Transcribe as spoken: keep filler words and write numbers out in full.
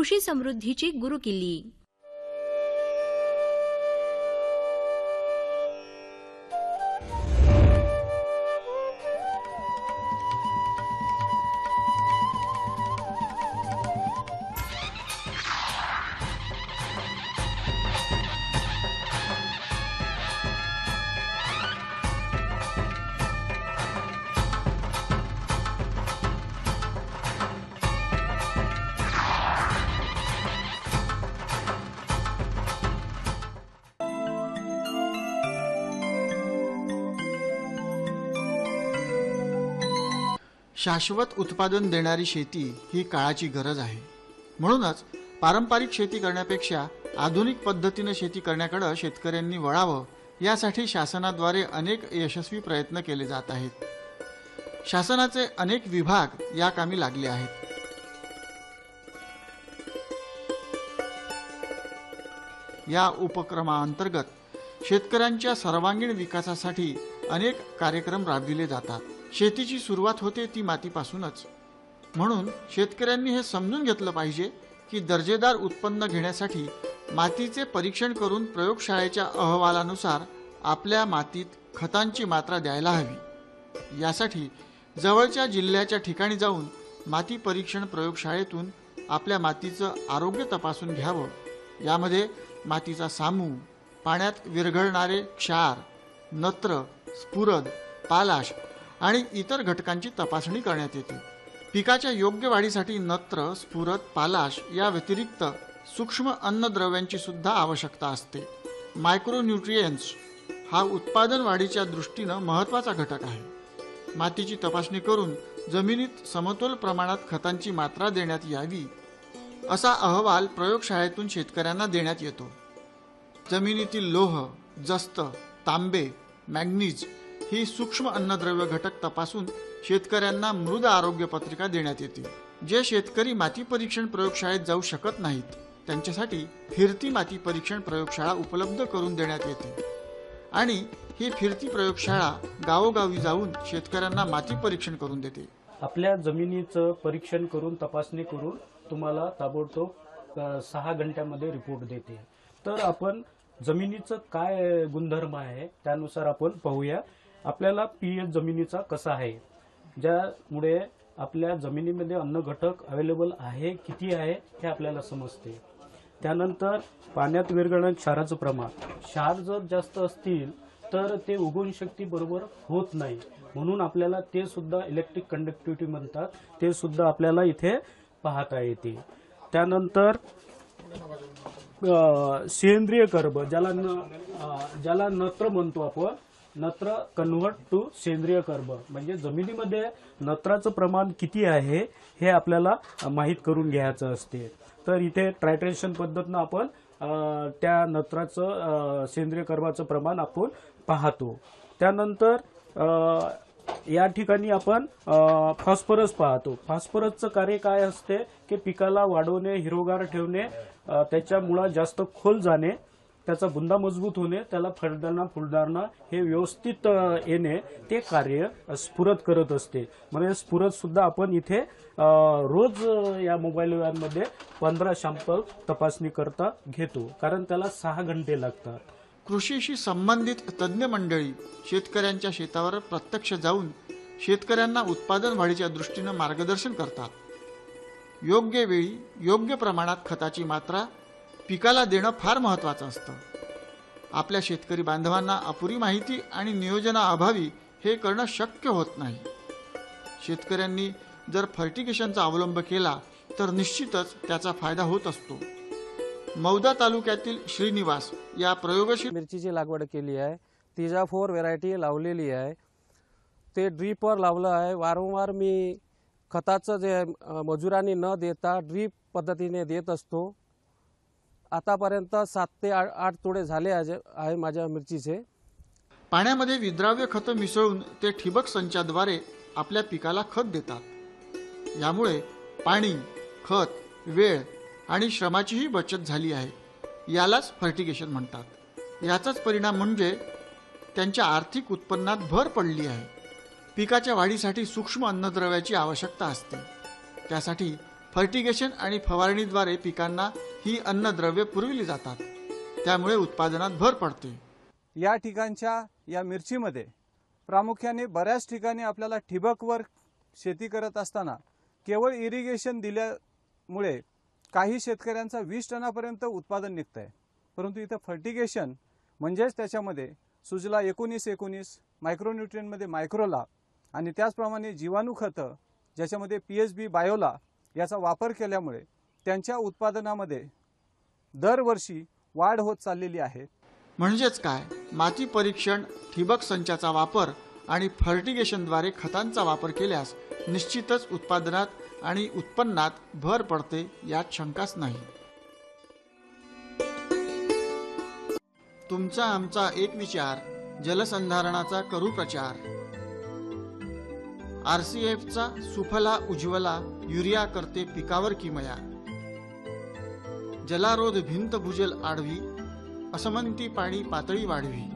कृषी समृद्धीची गुरुकिल्ली. शाश्वत उत्पादन देणारी शेती ही काळाची गरज आहे. म्हणूनच पारंपरिक शेती करण्यापेक्षा आधुनिक पद्धतीने शेती करण्याकडे शेतकऱ्यांनी वळावं, यासाठी शासनाद्वारे अनेक यशस्वी प्रयत्न केले जात आहेत. शासनाचे अनेक विभाग या कामी लागले आहेत. या उपक्रमाअंतर्गत शेतकऱ्यांच्या सर्वांगीण विकासासाठी अनेक कार्यक्रम राबविले जातात. शेतीची सुरुवात होते ती मातीपासूनच. म्हणून शेतकऱ्यांनी हे समजून घेतलं पाहिजे की दर्जेदार उत्पन्न घेण्यासाठी मातीचे परीक्षण करून प्रयोगशाळेच्या अहवालानुसार आपल्या मातीत खतांची मात्रा द्यायला हवी. यासाठी जवळच्या जिल्ह्याच्या ठिकाणी जाऊन माती परीक्षण प्रयोगशाळेतून आपल्या मातीचं आरोग्य तपासून घ्यावं. यामध्ये मातीचा सामू, पाण्यात विरघळणारे क्षार, नत्र, स्फुरद, पालाश आणि इतर घटकांची तपासणी करण्यात येते. पिकाच्या योग्य वाढीसाठी नत्र, स्फुरद, पालाश या व्यतिरिक्त सूक्ष्म अन्नद्रव्यांची सुद्धा आवश्यकता असते. मायक्रोन्यूट्रिएंट्स हा उत्पादन वाढीच्या दृष्टीनं महत्त्वाचा घटक आहे. मातीची तपासणी करून जमिनीत समतोल प्रमाणात खतांची मात्रा देण्यात यावी, असा अहवाल प्रयोगशाळेतून शेतकऱ्यांना देण्यात येतो. जमिनीतील लोह, जस्त, तांबे, मॅग्नीज ही सूक्ष्म अन्नद्रव्य घटक तपासून शेतकऱ्यांना मृद आरोग्य पत्रिका देण्यात येते. जे शेतकरी माती परीक्षण प्रयोगशाळेत जाऊ शकत नाहीत त्यांच्यासाठी फिरती माती परीक्षण प्रयोगशाळा उपलब्ध करून देण्यात येते आणि ही फिरती प्रयोगशाळा गावोगावी जाऊन शेतकऱ्यांना माती परीक्षण करून देते. आपल्या जमिनीचं परीक्षण करून तपासणी करून तुम्हाला ताबडतोब सहा घंट्यामध्ये रिपोर्ट देते. तर आपण जमिनीचं काय गुणधर्म आहे त्यानुसार आपण पाहूया. आपल्याला पीएच जमिनीचा कसा आहे, ज्यामुळे आपल्या जमिनीमध्ये अन्न घटक अवेलेबल आहे किती आहे हे आपल्याला समजते. त्यानंतर पाण्यात विरघळणाऱ्या क्षाराचं प्रमाण, क्षार जर जास्त असतील तर ते उगवण शक्ती बरोबर होत नाही, म्हणून आपल्याला ते सुद्धा इलेक्ट्रिक कंडक्टिव्हिटी म्हणतात, ते सुद्धा आपल्याला इथे पाहता येते. त्यानंतर सेंद्रिय कर्ब, ज्याला न ज्याला नत्र म्हणतो आपण, नत्र कन्व्हर्ट टू सेंद्रिय कर्ब, म्हणजे जमिनीमध्ये नत्राचं प्रमाण किती आहे हे आपल्याला माहीत करून घ्यायचं असते. तर इथे ट्रायट्रेशन पद्धतीनं आपण त्या नत्राचं सेंद्रिय कर्बाचं प्रमाण आपण पाहतो. त्यानंतर या ठिकाणी आपण फॉस्फरस पाहतो. फॉस्फरसचं कार्य काय असते की पिकाला वाढवणे, हिरवगार ठेवणे, त्याच्या मुळात जास्त खोल जाणे, त्याचा बुंदा मजबूत होणे, त्याला फळदारणा फुलदारणा हे व्यवस्थित येणे, ते कार्य स्फुरद करत असते. म्हणजे स्फुरद सुद्धा आपण इथे रोज या मोबाईल व्हॅनमध्ये पंधरा सॅम्पल तपासणी करता घेतो, कारण त्याला सहा घंटे लागतात. कृषीशी संबंधित तज्ज्ञ मंडळी शेतकऱ्यांच्या शेतावर प्रत्यक्ष जाऊन शेतकऱ्यांना उत्पादन वाढीच्या दृष्टीनं मार्गदर्शन करतात. योग्य वेळी योग्य प्रमाणात खताची मात्रा पिकाला देणं फार महत्त्वाचं असतं. आपल्या शेतकरी बांधवांना अपुरी माहिती आणि नियोजनाअभावी हे करणं शक्य होत नाही. शेतकऱ्यांनी जर फर्टिगेशनचा अवलंब केला तर निश्चितच त्याचा फायदा होत असतो. मौदा तालुक्यातील श्रीनिवास या प्रयोगशील मिरचीची लागवड केली आहे. तिजा फोर व्हेरायटी लावलेली आहे. ते ड्रीपवर लावलं आहे. वारंवार मी खताचं जे मजुरांनी न देता ड्रीप पद्धतीने देत असतो. आतापर्यंत सात ते आठ तोडे झाले आहे माझ्या मिरचीचे. पाण्यामध्ये विद्राव्य खत मिसळून ते ठिबक संचाद्वारे आपल्या पिकाला खत देतात. यामुळे पाणी, खत, वेळ आणि श्रमाचीही बचत झाली आहे. यालाच फर्टिगेशन म्हणतात. याचाच परिणाम म्हणजे त्यांच्या आर्थिक उत्पन्नात भर पडली आहे. पिकाच्या वाढीसाठी सूक्ष्म अन्नद्रव्याची आवश्यकता असते. त्यासाठी फर्टिगेशन आणि फवारणीद्वारे पिकांना ही अन्नद्रव्ये पुरविली जातात. त्यामुळे उत्पादनात भर पडते. या ठिकाणच्या या मिरचीमध्ये प्रामुख्याने बऱ्याच ठिकाणी आपल्याला ठिबकवर शेती करत असताना केवळ इरिगेशन दिल्यामुळे काही शेतकऱ्यांचा वीस टनापर्यंत उत्पादन निघतं आहे. परंतु इथं फर्टिगेशन म्हणजेच त्याच्यामध्ये सुजला एकोणीस एकोणीस, मायक्रोन्यूट्रियनमध्ये मायक्रोला आणि त्याचप्रमाणे जीवाणू खतं ज्याच्यामध्ये पी एच बी बायोला याचा वापर केल्यामुळे त्यांच्या उत्पादनामध्ये दरवर्षी वाढ होत चाललेली आहे. म्हणजेच काय, माती परीक्षण, ठिबक संचाचा वापर आणि फर्टिगेशनद्वारे खतांचा वापर केल्यास निश्चितच उत्पादनात आणि उत्पन्नात भर पडते, यात शंकाच नाही. तुमचा आमचा एक विचार, जलसंधारणाचा करू प्रचार. आर सी एफचा सुफला उज्ज्वला युरिया करते पिकावर किमया. जलारोध भिंत भुजल आडवी, असमंती पाणी पातळी वाढवी.